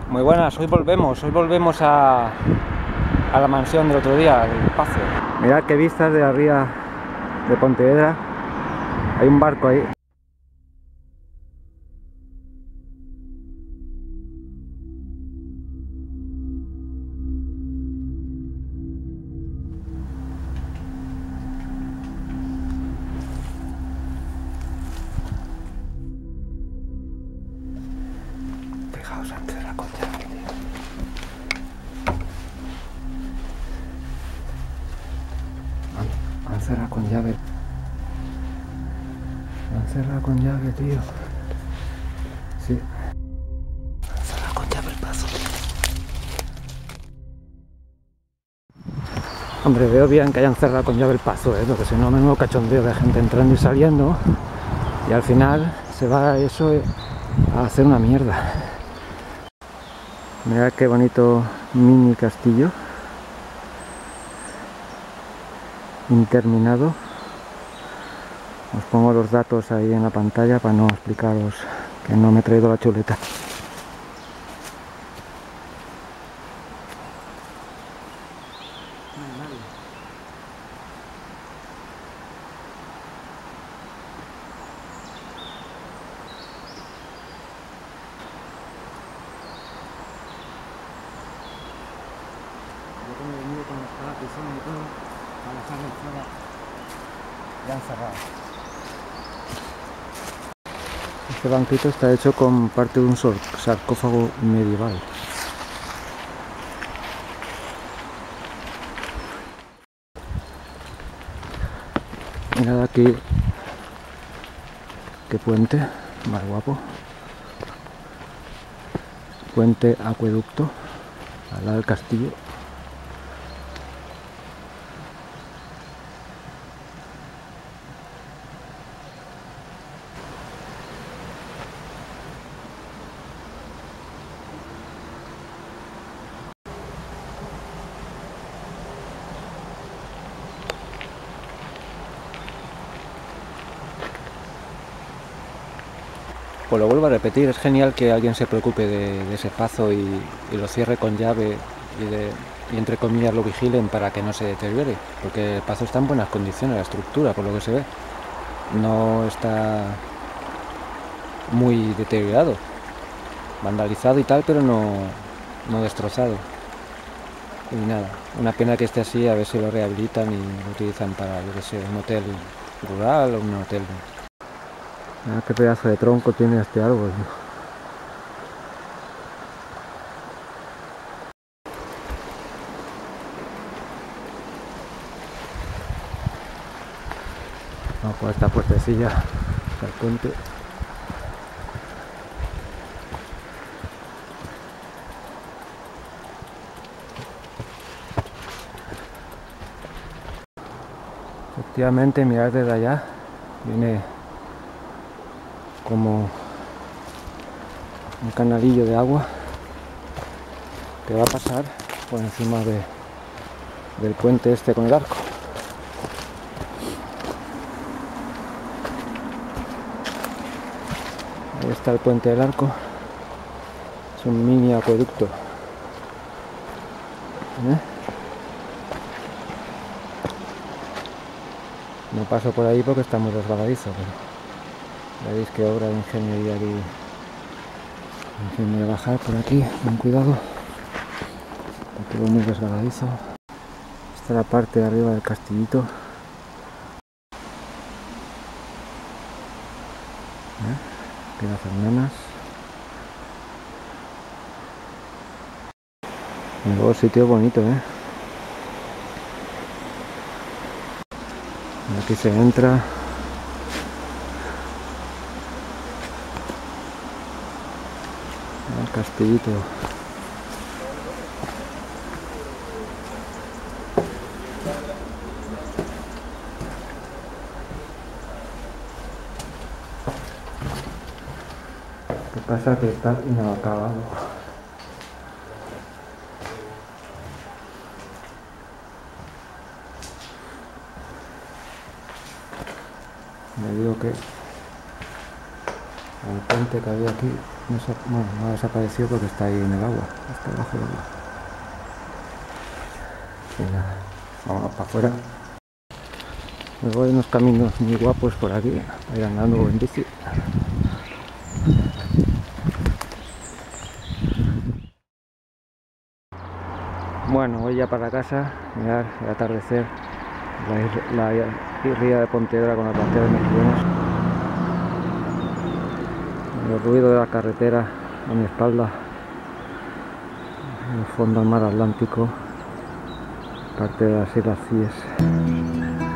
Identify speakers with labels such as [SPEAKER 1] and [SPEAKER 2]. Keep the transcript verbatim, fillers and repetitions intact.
[SPEAKER 1] Muy buenas, hoy volvemos, hoy volvemos a, a la mansión del otro día, el Pazo. Mirad qué vistas de arriba de Pontevedra, hay un barco ahí. Fijaos, han cerrado con llave, tío. Han, han cerrado con llave. Han cerrado con llave, tío. Sí. Han cerrado con llave el Pazo. Hombre, veo bien que hayan cerrado con llave el Pazo, ¿eh? Porque si no, menudo cachondeo de gente entrando y saliendo. Y al final se va eso a hacer una mierda. Mirad qué bonito mini castillo interminado. Os pongo los datos ahí en la pantalla para no explicaros que no me he traído la chuleta. Yo como he venido con los parapisón y todo, a dejarlo fuera, ya han cerrado. Este banquito está hecho con parte de un sarcófago medieval. Mirad aquí qué puente, más guapo. Puente acueducto al lado del castillo. Pues lo vuelvo a repetir, es genial que alguien se preocupe de, de ese Pazo y, y lo cierre con llave y, de, y entre comillas lo vigilen para que no se deteriore, porque el Pazo está en buenas condiciones, la estructura, por lo que se ve. No está muy deteriorado, vandalizado y tal, pero no, no destrozado. Y nada, una pena que esté así, a ver si lo rehabilitan y lo utilizan para, yo que sé, un hotel rural o un hotel. Mira qué pedazo de tronco tiene este árbol. Vamos por esta puertecilla del puente. Efectivamente, mirad desde allá, viene como un canalillo de agua que va a pasar por encima de, del puente este con el arco. Ahí está el puente del arco, es un mini acueducto. ¿Eh? No paso por ahí porque está muy resbaladizo, pero veis que obra de ingeniería aquí. Voy a bajar por aquí, con cuidado, porque es muy resbaladizo. Esta es la parte de arriba del castillito. ¿Eh? Aquí las almenas. Y luego el sitio es bonito, ¿eh? Aquí se entra. El castillito. Lo que pasa es que está inacabado. Me digo que el puente que había aquí desa bueno, no ha desaparecido porque está ahí en el agua, está debajo del agua. Y nada, vámonos para afuera. Luego hay unos caminos muy guapos por aquí, para ir andando en bici. Bueno, voy ya para casa, mirar el atardecer, la, la ría de Pontevedra con las banderas mexicanas, el ruido de la carretera a mi espalda, en el fondo del mar Atlántico, parte de las Islas Cíes.